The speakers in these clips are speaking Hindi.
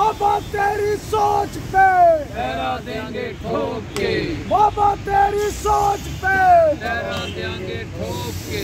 बाबा तेरी सोच पे लहरा देंगे ठोक के, बाबा तेरी सोच पे लहरा देंगे ठोक के।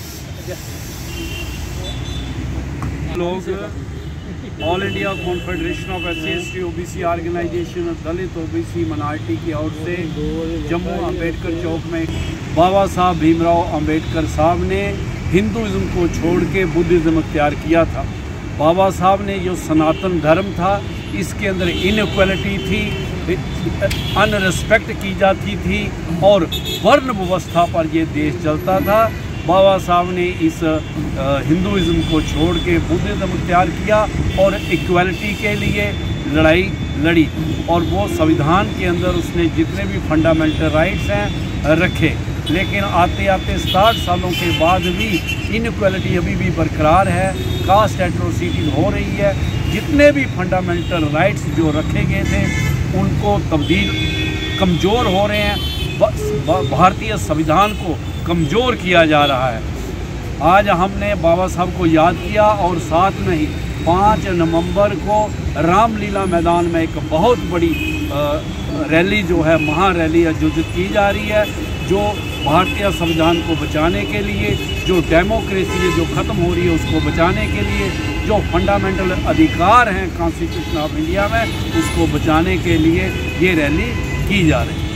लोग all India confederation of SC/ST OBC organisation Dalit OBC minority की ओर से जम्मू अम्बेडकर चौक में बाबा साहब भीमराव अम्बेडकर साहब ने हिंदुज़म को छोड़ के बुद्धिज़्म अख्तियार किया था। बाबा साहब ने जो सनातन धर्म था इसके अंदर इनइक्वालिटी थी, अनरिस्पेक्ट की जाती थी और वर्ण व्यवस्था पर ये देश चलता था। बाबा साहब ने इस हिंदुज़म को छोड़ के बुद्धिज़्म अख्तियार किया और इक्वालिटी के लिए लड़ाई लड़ी और वो संविधान के अंदर उसने जितने भी फंडामेंटल राइट्स हैं रखे। लेकिन आते आते 60 सालों के बाद भी इनइक्वालिटी अभी भी बरकरार है, कास्ट एट्रोसिटीज़ हो रही है। जितने भी फंडामेंटल राइट्स जो रखे गए थे उनको तब्दील कमज़ोर हो रहे हैं, भारतीय संविधान को कमज़ोर किया जा रहा है। आज हमने बाबा साहब को याद किया और साथ में ही 5 नवंबर को रामलीला मैदान में एक बहुत बड़ी रैली जो है महारैली आयोजित की जा रही है, जो भारतीय संविधान को बचाने के लिए, जो डेमोक्रेसी है जो ख़त्म हो रही है उसको बचाने के लिए, जो फंडामेंटल अधिकार हैं कॉन्स्टिट्यूशन ऑफ इंडिया में उसको बचाने के लिए ये रैली की जा रही है।